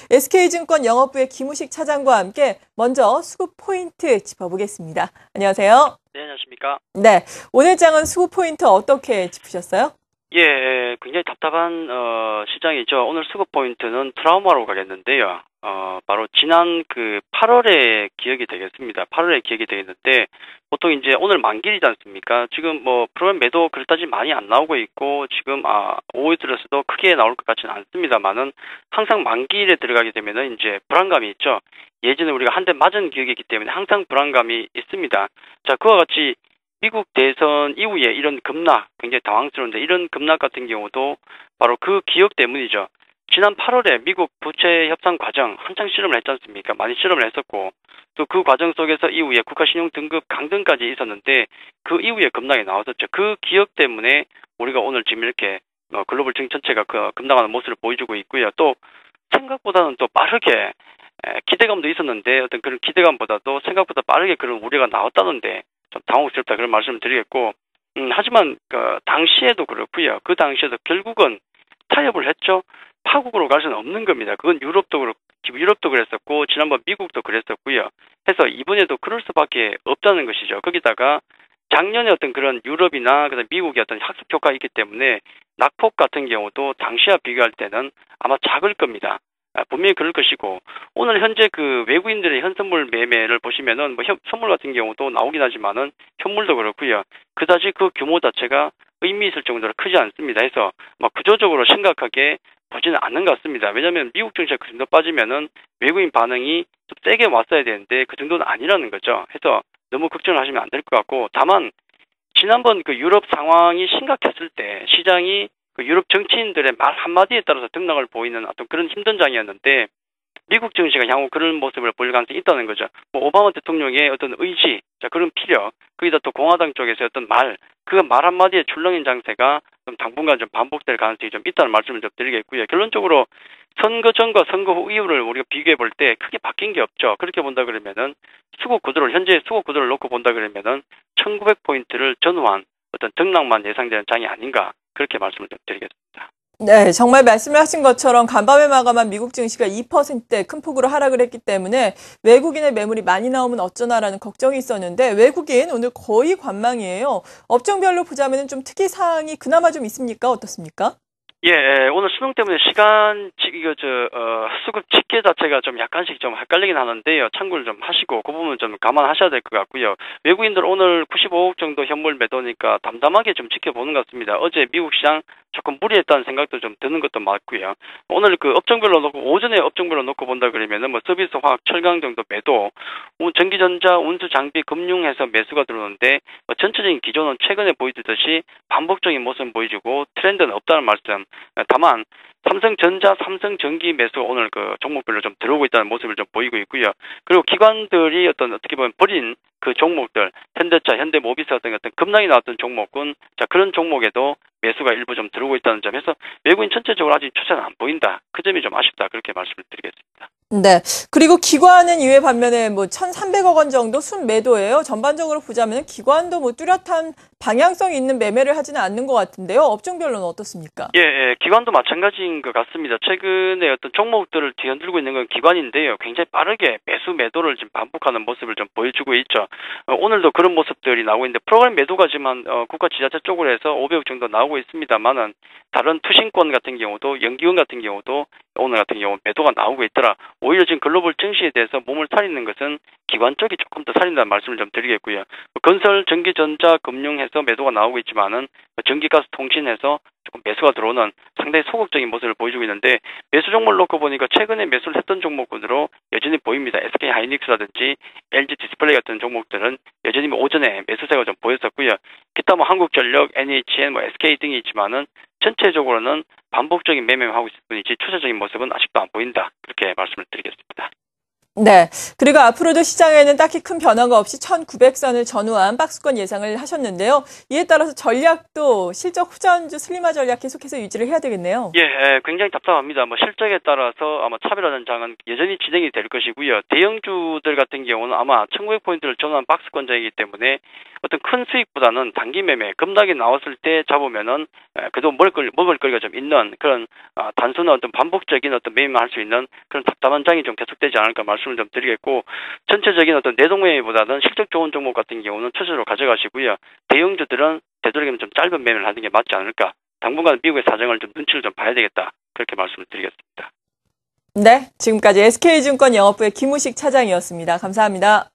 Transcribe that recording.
SK증권 영업부의 김우식 차장과 함께 먼저 수급 포인트 짚어보겠습니다. 안녕하세요. 네, 안녕하십니까. 네, 오늘 장은 수급 포인트 어떻게 짚으셨어요? 예, 굉장히 답답한 시장이죠. 오늘 수급 포인트는 트라우마로 가겠는데요. 바로 지난 8월의 기억이 되겠습니다. 8월의 기억이 되겠는데 보통 이제 오늘 만기이지 않습니까? 지금 프로그램 매도 그렇다지 많이 안 나오고 있고 지금 5월 들어서도 크게 나올 것 같지는 않습니다만은 항상 만기일에 들어가게 되면은 이제 불안감이 있죠. 예전에 우리가 한 대 맞은 기억이 있기 때문에 항상 불안감이 있습니다. 자, 그와 같이 미국 대선 이후에 이런 급락, 굉장히 당황스러운데 이런 급락 같은 경우도 바로 그 기억 때문이죠. 지난 8월에 미국 부채 협상 과정 한창 실험을 했지 않습니까? 많이 실험을 했었고 또 그 과정 속에서 이후에 국가신용 등급 강등까지 있었는데 그 이후에 급락이 나왔었죠. 그 기억 때문에 우리가 오늘 지금 이렇게 글로벌 증시 전체가 급락하는 모습을 보여주고 있고요. 또 생각보다는 또 빠르게 기대감도 있었는데 어떤 그런 기대감보다도 생각보다 빠르게 그런 우려가 나왔다는데 좀 당혹스럽다 그런 말씀을 드리겠고 하지만 당시에도 그렇고요. 그 당시에도 결국은 타협을 했죠. 파국으로 갈 수는 없는 겁니다. 그건 유럽도 그랬었고 지난번 미국도 그랬었고요. 해서 이번에도 그럴 수밖에 없다는 것이죠. 거기다가 작년에 어떤 그런 유럽이나 미국의 어떤 학습 효과가 있기 때문에 낙폭 같은 경우도 당시와 비교할 때는 아마 작을 겁니다. 분명히 그럴 것이고 오늘 현재 외국인들의 현선물 매매를 보시면은 선물 같은 경우도 나오긴 하지만은 현물도 그렇고요. 그다지 그 규모 자체가 의미 있을 정도로 크지 않습니다. 해서 구조적으로 심각하게 보지는 않는 것 같습니다. 왜냐하면 미국 증시가 그 정도 빠지면은 외국인 반응이 좀 세게 왔어야 되는데 그 정도는 아니라는 거죠. 해서 너무 걱정을 하시면 안 될 것 같고 다만 지난번 유럽 상황이 심각했을 때 시장이 유럽 정치인들의 말 한마디에 따라서 등락을 보이는 어떤 그런 힘든 장이었는데 미국 증시가 향후 그런 모습을 보일 가능성이 있다는 거죠. 오바마 대통령의 어떤 의지, 그런 필요, 거기다 또 공화당 쪽에서 어떤 그 말 한마디에 출렁인 장세가 좀 당분간 좀 반복될 가능성이 좀 있다는 말씀을 좀 드리겠고요. 결론적으로 선거 전과 선거 후 이후를 우리가 비교해 볼 때 크게 바뀐 게 없죠. 그렇게 본다 그러면은 현재 수급 구도를 놓고 본다 그러면은 1900포인트를 전후한 어떤 등락만 예상되는 장이 아닌가 그렇게 말씀을 좀 드리겠습니다. 네, 정말 말씀을 하신 것처럼 간밤에 마감한 미국 증시가 2%대 큰 폭으로 하락을 했기 때문에 외국인의 매물이 많이 나오면 어쩌나라는 걱정이 있었는데 외국인 오늘 거의 관망이에요. 업종별로 보자면 좀 특이 사항이 그나마 좀 있습니까? 어떻습니까? 예, 오늘 수능 때문에 수급 집계 자체가 좀 약간씩 좀 헷갈리긴 하는데요. 참고를 좀 하시고, 그 부분 좀 감안하셔야 될 것 같고요. 외국인들 오늘 95억 정도 현물 매도니까 담담하게 좀 지켜보는 것 같습니다. 어제 미국 시장 조금 무리했다는 생각도 좀 드는 것도 맞고요. 오늘 업종별로 놓고, 오전에 업종별로 놓고 본다 그러면은 서비스, 화학, 철강 정도 매도, 전기전자, 운수, 장비, 금융해서 매수가 들어오는데, 전체적인 기조는 최근에 보여주듯이 반복적인 모습을 보여주고 트렌드는 없다는 말씀. 다만 삼성전자, 삼성전기 매수가 오늘 종목별로 좀 들어오고 있다는 모습을 좀 보이고 있고요. 그리고 기관들이 어떻게 보면 버린 그 종목들, 현대차, 현대모비스 같은 급락이 나왔던 종목군, 그런 종목에도 매수가 일부 좀 들어오고 있다는 점에서 외국인 전체적으로 아직 추세는 안 보인다. 그 점이 좀 아쉽다. 그렇게 말씀을 드리겠습니다. 네. 그리고 기관은 이외 반면에 1,300억 원 정도 순매도예요. 전반적으로 보자면 기관도 뚜렷한 방향성이 있는 매매를 하지는 않는 것 같은데요. 업종별로는 어떻습니까? 예, 기관도 마찬가지인 것 같습니다. 최근에 어떤 종목들을 뒤흔들고 있는 건 기관인데요. 굉장히 빠르게 매도를 지금 반복하는 모습을 좀 보여주고 있죠. 오늘도 그런 모습들이 나오고 있는데 프로그램 매도가지만 국가 지자체 쪽으로 해서 500억 정도 나오고 있습니다만은 다른 투신권 같은 경우도 연기금 같은 경우도 오늘 같은 경우 매도가 나오고 있더라. 오히려 지금 글로벌 증시에 대해서 몸을 사리는 것은 기관 쪽이 조금 더 살린다는 말씀을 좀 드리겠고요. 건설, 전기, 전자, 금융해서 매도가 나오고 있지만은 전기가스, 통신해서 조금 매수가 들어오는 상당히 소극적인 모습을 보여주고 있는데 매수 종목을 놓고 보니까 최근에 매수를 했던 종목군으로 여전히 보입니다. SK 하이닉스라든지 LG 디스플레이 같은 종목들은 여전히 오전에 매수세가 좀 보였었고요. 기타 한국전력, NHN, SK 등이 있지만은 전체적으로는 반복적인 매매만 하고 있을 뿐이지 추세적인 모습은 아직도 안 보인다. 그렇게 말씀을 드리겠습니다. 네. 그리고 앞으로도 시장에는 딱히 큰 변화가 없이 1900선을 전후한 박스권 예상을 하셨는데요. 이에 따라서 전략도 실적 후전주 슬림화 전략 계속해서 유지를 해야 되겠네요. 예, 굉장히 답답합니다. 뭐 실적에 따라서 아마 차별화 전장은 여전히 진행이 될 것이고요. 대형주들 같은 경우는 아마 1900포인트를 전후한 박스권장이기 때문에 어떤 큰 수익보다는 단기 매매, 급락이 나왔을 때 잡으면은 그래도 먹을 거리가 좀 있는 그런 단순한 어떤 반복적인 어떤 매매만 할 수 있는 그런 답답한 장이 좀 계속되지 않을까 말씀을 좀 드리겠고, 전체적인 어떤 내동 매매보다는 실적 좋은 종목 같은 경우는 투자로 가져가시고요. 대형주들은 되도록이면 좀 짧은 매매를 하는 게 맞지 않을까. 당분간 미국의 사정을 좀 눈치를 좀 봐야 되겠다. 그렇게 말씀을 드리겠습니다. 네. 지금까지 SK증권 영업부의 김우식 차장이었습니다. 감사합니다.